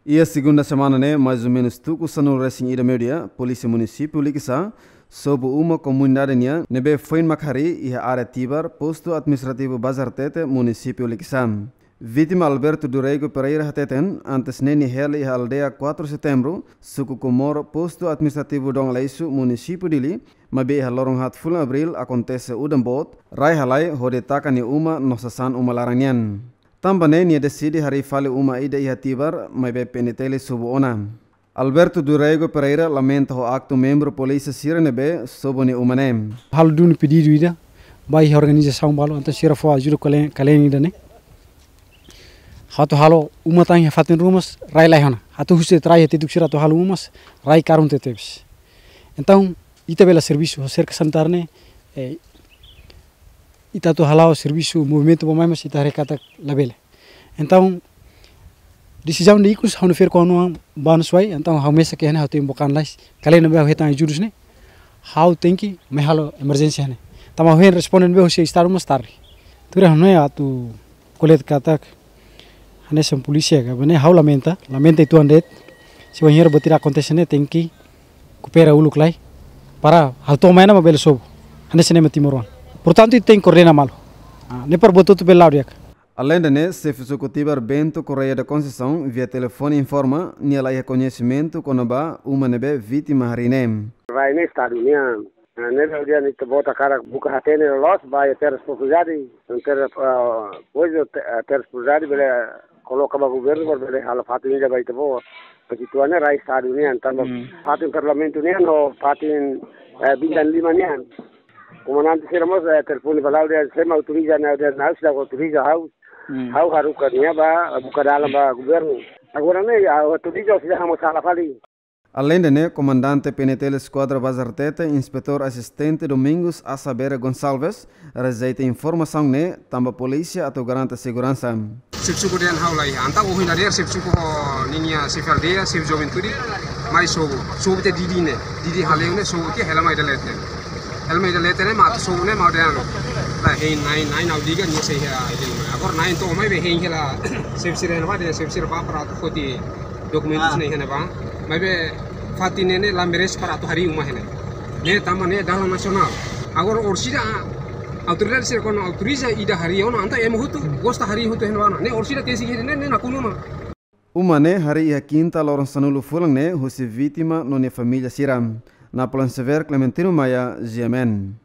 E a segunda semana, né, mais ou menos, tudo sanul racing ida media, polícia município likisa, sobu uma comunidade nia, nebe foi em harí e a área Tibar, posto administrativo Bazar Tete, município likisa. Vítima Alberto Durego Pereira Hateten, antes neni heli e aldeia 4 de setembro, suku Comoro, posto administrativo Dong Leisu, município dili, mabe a lorong hat full abril acontece udambot, rai halai hodetaka ni uma nosasan uma larangian. Também nia decide harí fale uma ida e Tibar, mabe PNTL sobu ona. Alberto Durego Pereira lamenta o acto membro polícia sirenebe sobu ni umanem. Hal dun pedido ida, vai organização balo antes sira fo ajuda kalen ida ne. Hatu halo umatang fatin rumas rai lahona. Hatu huste trai tetuk sira to halo umas rai karun tetebs. Então ita bela serviço cerca santarne ita to halao serviço movimento bomaimas ita recata labele. Então decisão de ikus hanu fer kono banuswai então hau mesa ke hane hatu imbokan lais kalen be hetang jurus ne hau tenki me halo emergency hane tama hen respondent be hosi estar umas tarri tura hanu atu colet katak hane sem polícia ga bene hau lamenta itu andet se banheiro botira acontece ne tenki coopera uluk lai para hau to maina mabel sob hane sene matimoron portanto tem coordena malo ne par botutu belaudiak. Além de né, se fez o Tibar Bento Correia da Conceição via telefone informa nia lá reconhecimento quando ba uma nebe vítima harinem. Vai nesse estado nia nebe dia neste bota cara buca hatene los vai ter responsabilidade ter coisa ter responsabilidade bele coloca ba governo bele hala fatin já vai ter bo begitu ane rai estado nia então fatin parlamento nia no fatin bintang 5 nia. Comandante seramos telefone falar dia sema autoriza na dia na sudah autoriza hau harus kerja ba buka dalam ba governo. Agora ne autoriza sudah masalah kali. Além de né, comandante PNTL Esquadra Bazar Tete, inspetor assistente Domingos Asabera Gonçalves, rejeita informação né, também polícia atau garanta segurança. Sipsuku dian hau lai, anta uhin ader sipsuku ninia sifal dia sip joventuri, mai sobu te didi haleu ne sobu te helama ida lete. Helma ida lete ne mat sobu ne mau dian. La hein nine au diga ni sei ha ida. Agora nine to mai be hein hela sip siren ba de sip sir ba para to foti dokumentus ne hena ba. Mai be fatine ne lamberes para to harí uma hena. Ne tamane dalam nasional. Agora orsida autoridade ser kono autoriza ida harí ona anta emu hutu gosta harí hutu hena ne orsida tesi ne nakunu ma. Uma né harí a quinta lorong sanulu fulang né husi vítima no ne família siram. Na Plan Sever Clementino Maia, Jemen.